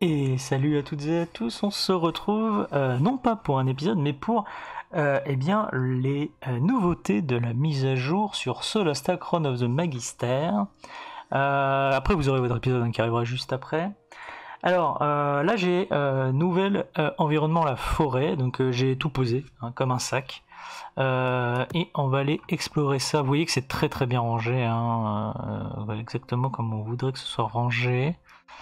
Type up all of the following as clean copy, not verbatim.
Et salut à toutes et à tous, on se retrouve non pas pour un épisode mais pour eh bien, les nouveautés de la mise à jour sur Solasta Crown of the Magister. Après vous aurez votre épisode qui arrivera juste après. Alors là j'ai nouvel environnement la forêt, donc j'ai tout posé comme un sac. Et on va aller explorer ça. Vous voyez que c'est très très bien rangé, exactement comme on voudrait que ce soit rangé.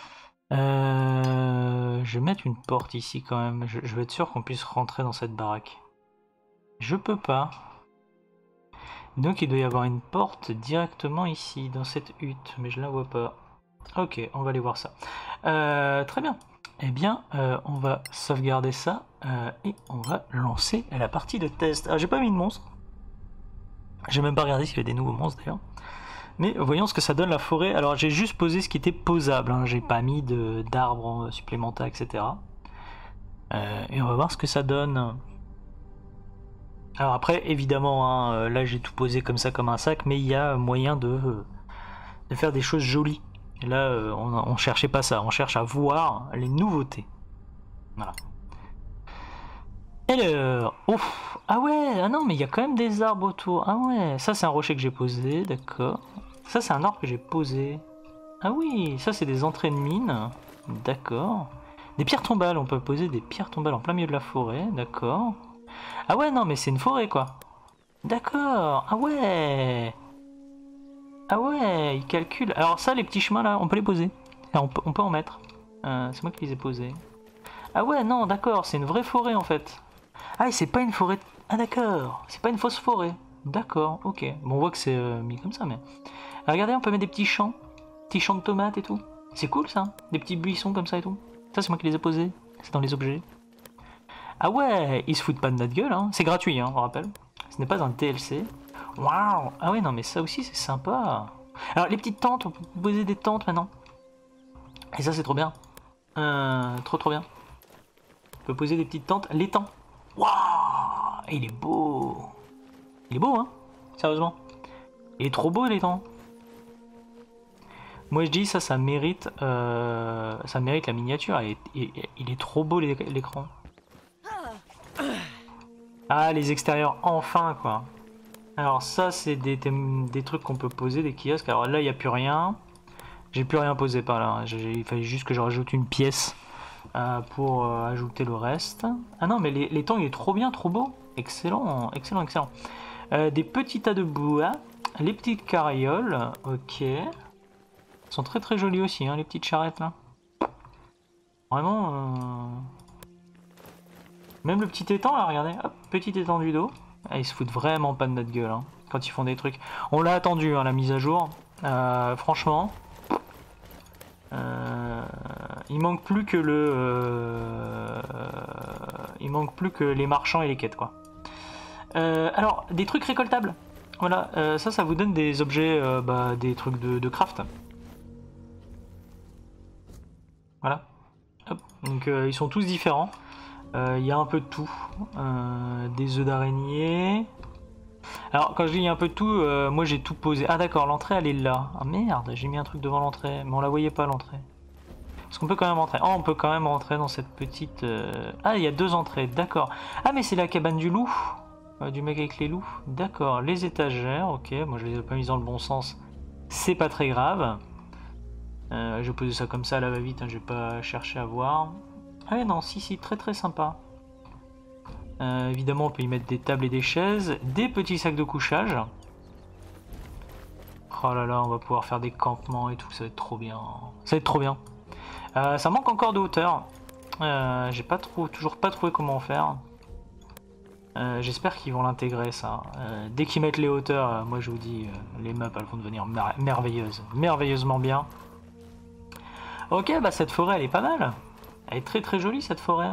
Je vais mettre une porte ici quand même. Je vais être sûr qu'on puisse rentrer dans cette baraque. Je peux pas. Donc il doit y avoir une porte directement ici, dans cette hutte, mais je la vois pas. Ok, on va aller voir ça. Très bien. Eh bien, on va sauvegarder ça et on va lancer la partie de test. Ah, j'ai pas mis de monstre. J'ai même pas regardé s'il y avait des nouveaux monstres d'ailleurs. Mais voyons ce que ça donne la forêt. Alors j'ai juste posé ce qui était posable, j'ai pas mis d'arbres supplémentaires, etc. Et on va voir ce que ça donne. Alors après, évidemment, là j'ai tout posé comme ça, comme un sac, mais il y a moyen de faire des choses jolies. Et là, on cherchait pas ça, on cherche à voir les nouveautés. Voilà. Alors, ouf, ah ouais, ah non, mais il y a quand même des arbres autour. Ah ouais, ça c'est un rocher que j'ai posé, d'accord. Ça c'est un arbre que j'ai posé. Ah oui, ça c'est des entrées de mine, d'accord. Des pierres tombales, on peut poser des pierres tombales en plein milieu de la forêt, d'accord. Ah ouais, non, mais c'est une forêt quoi. D'accord, ah ouais. Ah ouais, il calcule. Alors ça, les petits chemins là, on peut les poser. On peut en mettre. C'est moi qui les ai posés. Ah ouais, non, d'accord, c'est une vraie forêt en fait. Ah, et c'est pas une forêt... Ah d'accord, c'est pas une fausse forêt. D'accord, ok. Bon, on voit que c'est mis comme ça, mais... Ah, regardez, on peut mettre des petits champs. Petits champs de tomates et tout. C'est cool ça, des petits buissons comme ça et tout. Ça, c'est moi qui les ai posés. C'est dans les objets. Ah ouais, ils se foutent pas de notre gueule, C'est gratuit, on rappelle. Ce n'est pas un DLC. Waouh. Ah ouais, non, mais ça aussi, c'est sympa. Alors, les petites tentes, on peut poser des tentes maintenant. Et ça, c'est trop bien. Trop bien. On peut poser des petites tentes. L'étang. Waouh. Il est beau. Il est beau, sérieusement. Il est trop beau, l'étang. Moi, je dis ça mérite la miniature. Il est trop beau, l'écran. Ah, les extérieurs, enfin, quoi. Alors ça, c'est des trucs qu'on peut poser, des kiosques. Alors là, il n'y a plus rien. J'ai plus rien posé par là. Il fallait juste que je rajoute une pièce pour ajouter le reste. Ah non, mais les temps, il est trop bien, trop beau. Excellent, excellent, excellent. Des petits tas de bois. Les petites carrioles. Ok. Elles sont très très jolies aussi, les petites charrettes là. Vraiment... Même le petit étang là, regardez. Hop, petit étendue d'eau. Ah, ils se foutent vraiment pas de notre gueule quand ils font des trucs. On l'a attendu, la mise à jour. Franchement... il manque plus que il manque plus que les marchands et les quêtes quoi. Alors des trucs récoltables. Voilà, ça vous donne des objets, des trucs de craft. Voilà. Hop. Donc ils sont tous différents. Il y a un peu de tout. Des œufs d'araignée. Alors quand je dis il y a un peu de tout, moi j'ai tout posé. Ah d'accord, l'entrée elle est là. Ah merde, j'ai mis un truc devant l'entrée, mais on la voyait pas l'entrée. Est-ce qu'on peut quand même rentrer? Oh, on peut quand même rentrer dans cette petite... Ah, il y a deux entrées, d'accord. Ah, mais c'est la cabane du loup. Du mec avec les loups. D'accord, les étagères, ok. Moi, je les ai pas mises dans le bon sens. C'est pas très grave. Je vais poser ça comme ça, là, va-vite. Je vais pas chercher à voir. Ah non, si, très très sympa. Évidemment, on peut y mettre des tables et des chaises. Des petits sacs de couchage. Oh là là, on va pouvoir faire des campements et tout. Ça va être trop bien. Ça va être trop bien. Ça manque encore de hauteur. J'ai toujours pas trouvé comment faire. J'espère qu'ils vont l'intégrer ça. Dès qu'ils mettent les hauteurs, moi je vous dis, les maps elles vont devenir merveilleuses. Merveilleusement bien. Ok, cette forêt elle est pas mal. Elle est très très jolie cette forêt.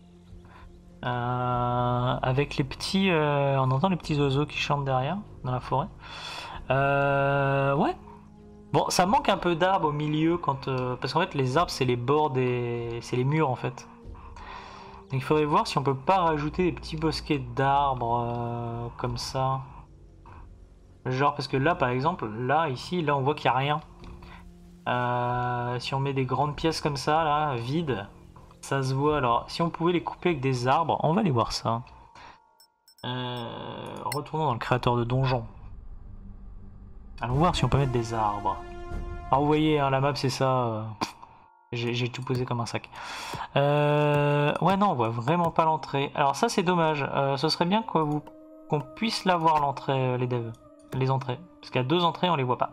Avec les petits... on entend les petits oiseaux qui chantent derrière, dans la forêt. Ouais. Bon, ça manque un peu d'arbres au milieu quand parce qu'en fait les arbres c'est les bords c'est les murs en fait. Donc il faudrait voir si on peut pas rajouter des petits bosquets d'arbres comme ça. Genre parce que là par exemple, là ici, là on voit qu'il y a rien. Si on met des grandes pièces comme ça, là, vides, ça se voit. Alors, si on pouvait les couper avec des arbres, on va aller voir ça. Retournons dans le créateur de donjons. Allons voir si on peut mettre des arbres. Alors vous voyez, hein, la map c'est ça. J'ai tout posé comme un sac. Ouais non, on voit vraiment pas l'entrée. Alors ça c'est dommage. Ce serait bien qu'on puisse la voir l'entrée, les devs. Les entrées. Parce qu'il y a 2 entrées, on les voit pas.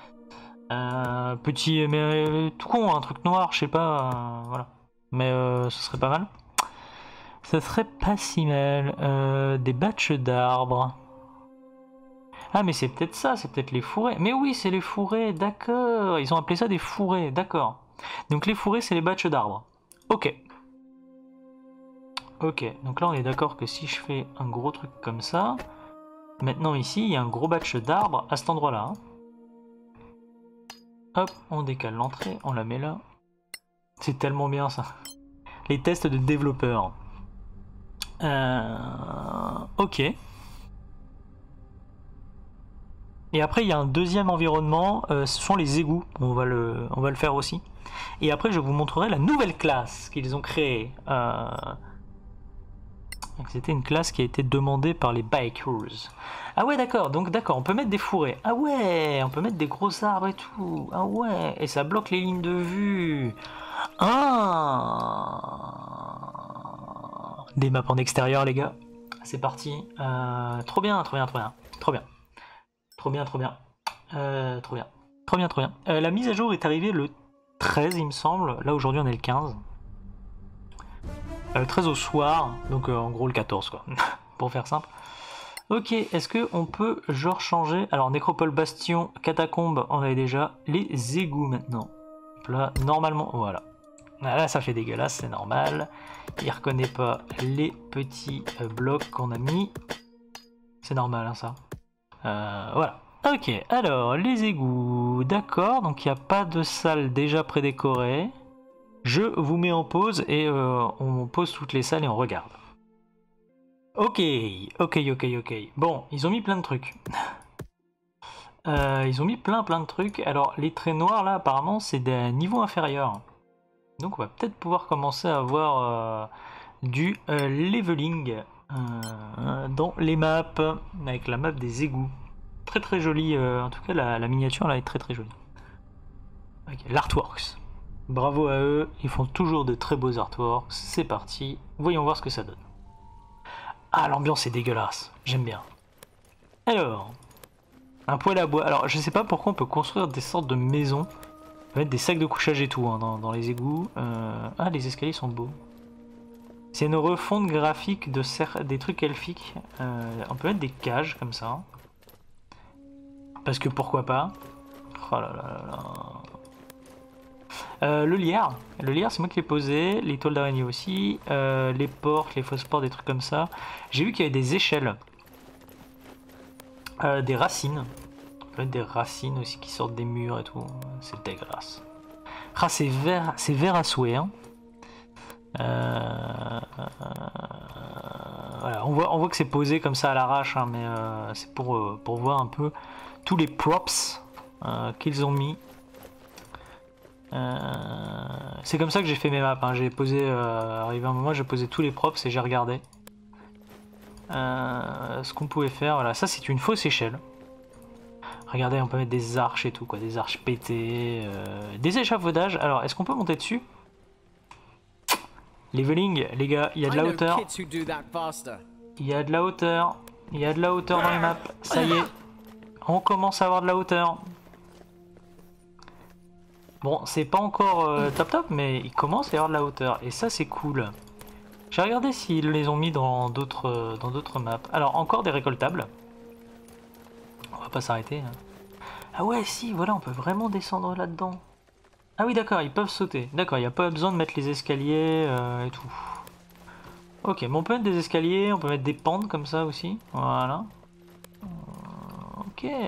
Petit, mais tout con, un truc noir, je sais pas. Voilà. Mais ce serait pas mal. Ça serait pas si mal. Des batchs d'arbres. Ah mais c'est peut-être ça, c'est peut-être les fourrés. Mais oui, c'est les fourrés, d'accord. Ils ont appelé ça des fourrés, d'accord. Donc les fourrés, c'est les batchs d'arbres. Ok. Ok, donc là on est d'accord que si je fais un gros truc comme ça, maintenant ici, il y a un gros batch d'arbres à cet endroit-là. Hein. Hop, on décale l'entrée, on la met là. C'est tellement bien ça. Les tests de développeurs. Ok. Et après, il y a un deuxième environnement, ce sont les égouts. On va le faire aussi. Et après, je vous montrerai la nouvelle classe qu'ils ont créée. C'était une classe qui a été demandée par les bikers. Ah ouais, d'accord. Donc d'accord, on peut mettre des fourrés. Ah ouais, on peut mettre des gros arbres et tout. Ah ouais, et ça bloque les lignes de vue. Ah, des maps en extérieur, les gars. C'est parti. Trop bien, trop bien, trop bien, trop bien. Trop bien, trop bien. Trop bien. Trop bien, trop bien. La mise à jour est arrivée le 13, il me semble. Là, aujourd'hui, on est le 15. Le 13 au soir, donc en gros le 14, quoi. Pour faire simple. Ok, est-ce qu'on peut genre changer... Alors, Nécropole, Bastion, Catacombe, on avait déjà. Les égouts, maintenant. Là, normalement, voilà. Là, ça fait dégueulasse, c'est normal. Il reconnaît pas les petits blocs qu'on a mis. C'est normal, hein, ça. Voilà. Ok, alors, les égouts, d'accord, donc il n'y a pas de salle déjà prédécorée. Je vous mets en pause et on pose toutes les salles et on regarde. Ok, ok, ok, ok. Bon, ils ont mis plein de trucs. Ils ont mis plein de trucs. Alors, les traits noirs, là, apparemment, c'est des niveaux inférieurs. Donc, on va peut-être pouvoir commencer à avoir du leveling dans les maps, avec la map des égouts. Très très jolie, en tout cas la miniature là est très très jolie. Okay, l'artworks. Bravo à eux, ils font toujours de très beaux artworks. C'est parti, voyons voir ce que ça donne. Ah, l'ambiance est dégueulasse, j'aime bien. Alors, un poêle à bois. Alors, je sais pas pourquoi on peut construire des sortes de maisons. On peut mettre des sacs de couchage et tout hein, dans les égouts. Ah, les escaliers sont beaux. C'est une refonte graphique de des trucs elfiques. On peut mettre des cages comme ça. Parce que pourquoi pas. Oh là là là là. Le lierre c'est moi qui l'ai posé, les toiles d'araignée aussi, les portes, les fausses portes, des trucs comme ça. J'ai vu qu'il y avait des échelles, des racines, peut-être des racines aussi qui sortent des murs et tout, c'est dégueulasse. Ah c'est vert à souhait. Hein. Voilà, on voit que c'est posé comme ça à l'arrache, hein, mais c'est pour voir un peu tous les props qu'ils ont mis. C'est comme ça que j'ai fait mes maps, hein. J'ai posé, arrivé un moment, j'ai posé tous les props et j'ai regardé ce qu'on pouvait faire. Voilà, ça c'est une fausse échelle. Regardez, on peut mettre des arches et tout, quoi, des arches pétées, des échafaudages. Alors, est-ce qu'on peut monter dessus? Leveling, les gars, il y a de la hauteur. Il y a de la hauteur. Il y a de la hauteur dans les maps. Ça y est, on commence à avoir de la hauteur. Bon, c'est pas encore top, mais il commence à y avoir de la hauteur. Et ça, c'est cool. J'ai regardé s'ils les ont mis dans d'autres maps. Alors, encore des récoltables. On va pas s'arrêter. Hein. Ah ouais, si, voilà, on peut vraiment descendre là-dedans. Ah oui, d'accord, ils peuvent sauter. D'accord, il n'y a pas besoin de mettre les escaliers et tout. Ok, mais on peut mettre des escaliers, on peut mettre des pentes comme ça aussi. Voilà. Ok.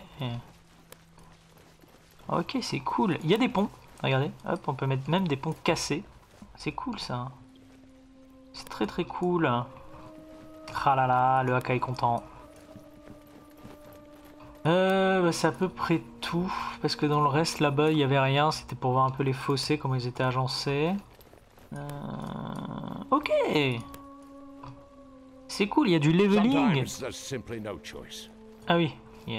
Ok, c'est cool. Il y a des ponts. Regardez, hop, on peut mettre même des ponts cassés. C'est cool ça. C'est très très cool. Ah là là, le haka est content. Bah, c'est à peu près tout, parce que dans le reste là-bas il y avait rien, c'était pour voir un peu les fossés, comment ils étaient agencés. Ok, c'est cool, il y a du leveling. Ah oui,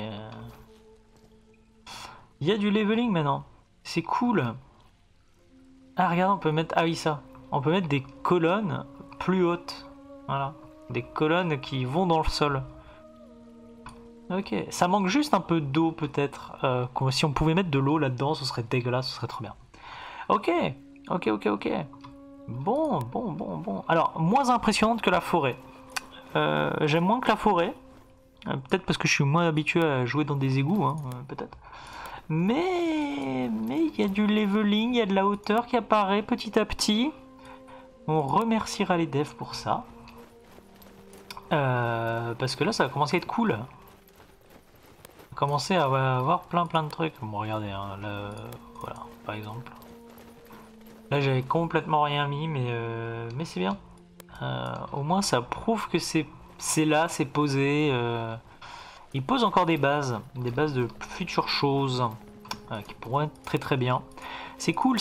il y a du leveling maintenant, c'est cool. Ah regarde, on peut mettre, ah oui ça, on peut mettre des colonnes plus hautes, voilà, des colonnes qui vont dans le sol. Ok, ça manque juste un peu d'eau peut-être. Si on pouvait mettre de l'eau là-dedans, ce serait dégueulasse, ce serait trop bien. Ok, ok. Bon. Alors, moins impressionnante que la forêt. J'aime moins que la forêt. Peut-être parce que je suis moins habitué à jouer dans des égouts, hein, peut-être. Mais il y a du leveling, il y a de la hauteur qui apparaît petit à petit. On remerciera les devs pour ça. Parce que là, ça va commencer à être cool. Commencer à avoir plein de trucs. Bon, regardez, hein, là, voilà, par exemple. Là, j'avais complètement rien mis, mais c'est bien. Au moins, ça prouve que c'est là, c'est posé. Il pose encore des bases de futures choses qui pourront être très bien. C'est cool.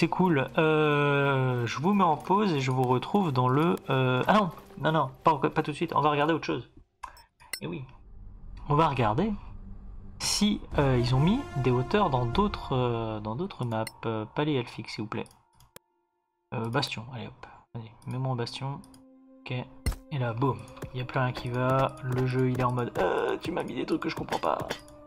Je vous mets en pause et je vous retrouve dans le... Ah non, pas tout de suite. On va regarder autre chose. Et oui, on va regarder si ils ont mis des hauteurs dans d'autres maps. Pas les elfiques, s'il vous plaît. Bastion, allez hop. Vas-y, mets-moi en bastion. Ok. Et là, boum. Il n'y a plus rien qui va. Le jeu, il est en mode tu m'as mis des trucs que je comprends pas.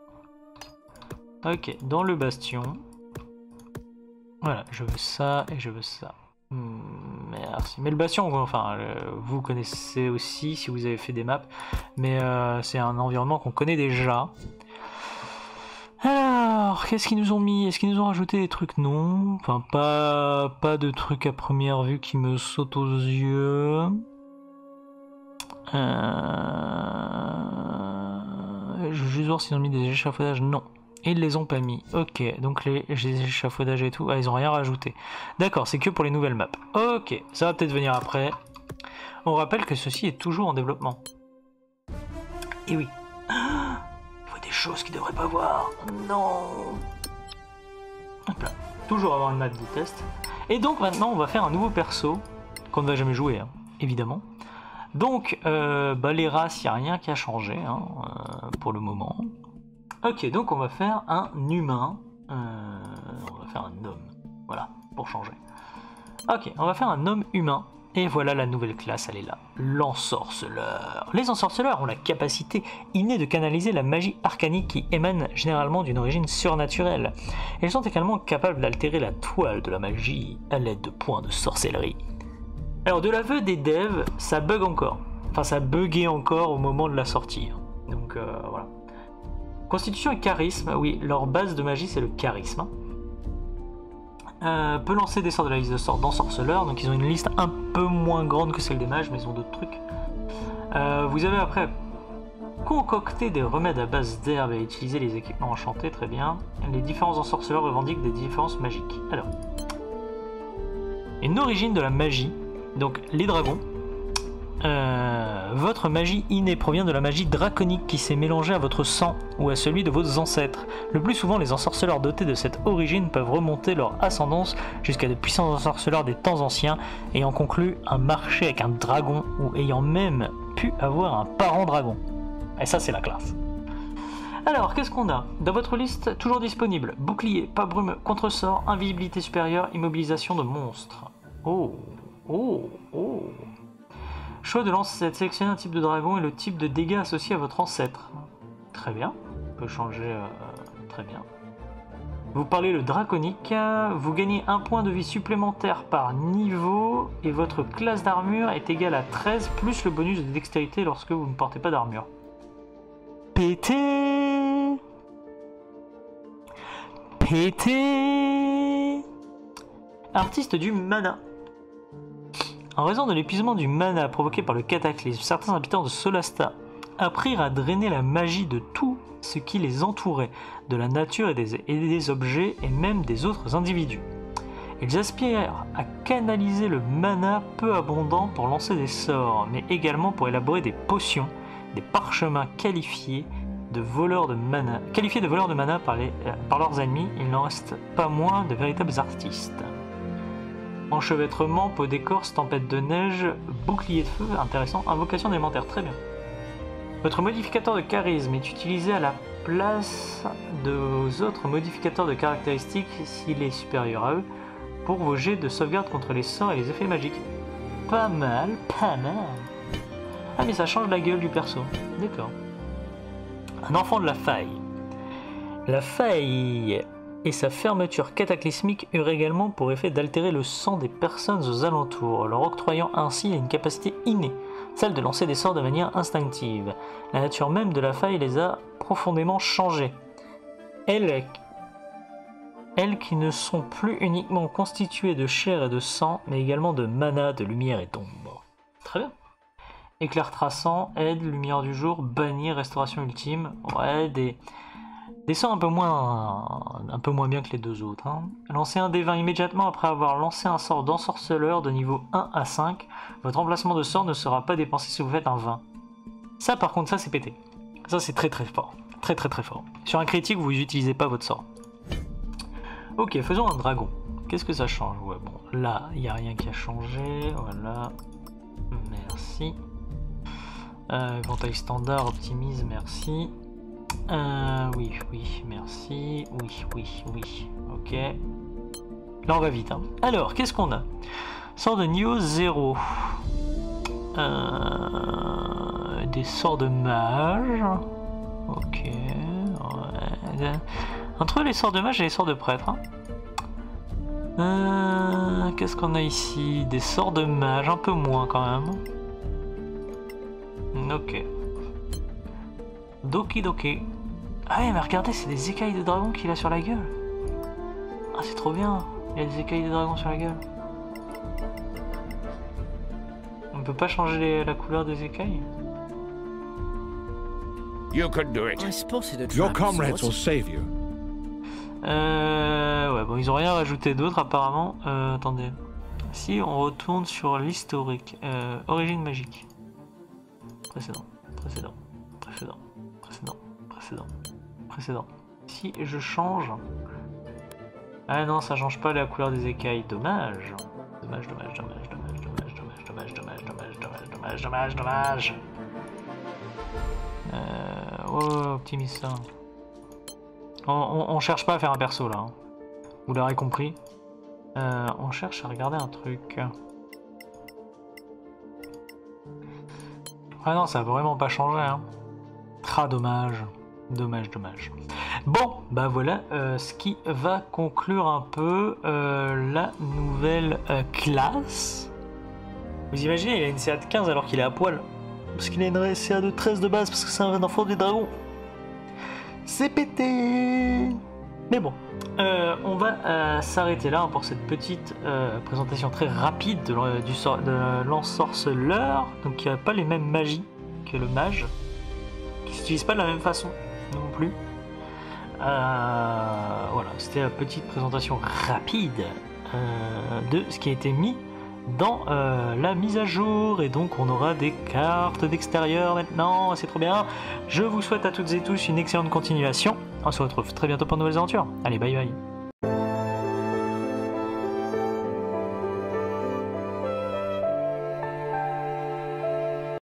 Ok, dans le bastion. Voilà, je veux ça et je veux ça. Merci. Mais le bastion, enfin, vous connaissez aussi si vous avez fait des maps. Mais c'est un environnement qu'on connaît déjà. Alors, qu'est-ce qu'ils nous ont mis? Est-ce qu'ils nous ont rajouté des trucs? Non. Enfin, pas de trucs à première vue qui me sautent aux yeux. Je veux juste voir s'ils ont mis des échafaudages. Non. Ils les ont pas mis. Ok, donc les échafaudages et tout. Ah, ils ont rien rajouté. D'accord, c'est que pour les nouvelles maps. Ok, ça va peut-être venir après. On rappelle que ceci est toujours en développement. Et oui. Des choses qu'ils devraient pas voir. Non. Hop là. Toujours avoir une map de test. Et donc maintenant on va faire un nouveau perso qu'on ne va jamais jouer, hein, évidemment. Donc les races, il n'y a rien qui a changé hein, pour le moment. Ok, donc on va faire un humain. On va faire un homme. Voilà, pour changer. Ok, on va faire un homme humain. Et voilà la nouvelle classe, elle est là. L'ensorceleur. Les ensorceleurs ont la capacité innée de canaliser la magie arcanique qui émane généralement d'une origine surnaturelle. Ils sont également capables d'altérer la toile de la magie à l'aide de points de sorcellerie. Alors de l'aveu des devs, ça bug encore. Enfin ça buguait encore au moment de la sortie. Donc voilà. Constitution et charisme, oui, leur base de magie c'est le charisme. Peut lancer des sorts de la liste de sorts d'ensorceleurs, donc ils ont une liste un peu moins grande que celle des mages, mais ils ont d'autres trucs. Vous avez après concocté des remèdes à base d'herbes et utiliser les équipements enchantés, très bien. Les différents ensorceleurs revendiquent des différences magiques. Alors, une origine de la magie, donc les dragons. Votre magie innée provient de la magie draconique qui s'est mélangée à votre sang ou à celui de vos ancêtres. Le plus souvent, les ensorceleurs dotés de cette origine peuvent remonter leur ascendance jusqu'à de puissants ensorceleurs des temps anciens ayant conclu un marché avec un dragon ou ayant même pu avoir un parent dragon. Et ça, c'est la classe. Alors, qu'est-ce qu'on a? Dans votre liste, toujours disponible, bouclier, pas brume, contre-sort, invisibilité supérieure, immobilisation de monstres. Oh. Choix de l'ancêtre, sélectionnez un type de dragon et le type de dégâts associé à votre ancêtre. Très bien, on peut changer, très bien. Vous parlez le draconique, vous gagnez un point de vie supplémentaire par niveau et votre classe d'armure est égale à 13 plus le bonus de dextérité lorsque vous ne portez pas d'armure. Pété. Artiste du mana. En raison de l'épuisement du mana provoqué par le cataclysme, certains habitants de Solasta apprirent à drainer la magie de tout ce qui les entourait, de la nature et des objets et même des autres individus. Ils aspirèrent à canaliser le mana peu abondant pour lancer des sorts, mais également pour élaborer des potions, des parchemins qualifiés de voleurs de mana. Qualifiés de voleurs de mana par leurs ennemis, il n'en reste pas moins de véritables artistes. Enchevêtrement, peau d'écorce, tempête de neige, bouclier de feu, intéressant, invocation d'élémentaire, très bien. Votre modificateur de charisme est utilisé à la place des autres modificateurs de caractéristiques s'il est supérieur à eux pour vos jets de sauvegarde contre les sorts et les effets magiques. Pas mal, pas mal. Ah mais ça change la gueule du perso, d'accord. Un enfant de la faille. La faille et sa fermeture cataclysmique eurent également pour effet d'altérer le sang des personnes aux alentours, leur octroyant ainsi une capacité innée, celle de lancer des sorts de manière instinctive. La nature même de la faille les a profondément changés. Elles qui ne sont plus uniquement constituées de chair et de sang, mais également de mana, de lumière et d'ombre. Très bien. Éclair traçant, aide, lumière du jour, bannir, restauration ultime. Ouais, des sorts un peu moins bien que les deux autres. Hein. Lancez un D20 immédiatement après avoir lancé un sort d'ensorceleur de niveau 1 à 5. Votre emplacement de sort ne sera pas dépensé si vous faites un 20. Ça par contre, ça c'est pété. Ça c'est très très fort. Très très très fort. Sur un critique, vous n'utilisez pas votre sort. Ok, faisons un dragon. Qu'est-ce que ça change? Ouais, bon, là, il n'y a rien qui a changé. Voilà. Merci. Éventail standard, optimise, merci. Oui, merci. Oui. Ok. Là, on va vite. Hein. Alors, qu'est-ce qu'on a? Sort de niveau 0. Des sorts de mage. Ok. Ouais. Entre les sorts de mage et les sorts de prêtre. Hein. Qu'est-ce qu'on a ici? Des sorts de mage, un peu moins quand même. Ok. Doki. Ah ouais, mais regardez, c'est des écailles de dragon qu'il a sur la gueule. Ah, c'est trop bien. Il a des écailles de dragon sur la gueule. On peut pas changer la couleur des écailles? You could do it. Your comrades will save you. Ouais, bon, ils ont rien rajouté d'autre apparemment. Attendez. Si on retourne sur l'historique, origine magique. Précédent. Si je change... Ah non, ça change pas la couleur des écailles. Dommage. Oh, optimise ça. On cherche pas à faire un perso là. Hein. Vous l'aurez compris. On cherche à regarder un truc. Ah non, ça a vraiment pas changé. Hein. Ah, dommage. Bon, bah voilà ce qui va conclure un peu la nouvelle classe. Vous imaginez, il a une CA de 15 alors qu'il est à poil. Parce qu'il a une CA de 13 de base, parce que c'est un enfant des dragons. C'est pété. Mais bon, on va s'arrêter là pour cette petite présentation très rapide de l'ensorceleur. Donc il n'y a pas les mêmes magies que le mage, qui ne s'utilisent pas de la même façon non plus. Voilà, c'était la petite présentation rapide de ce qui a été mis dans la mise à jour, et donc on aura des cartes d'extérieur maintenant, c'est trop bien. Je vous souhaite à toutes et tous une excellente continuation, on se retrouve très bientôt pour de nouvelles aventures. Allez, bye bye.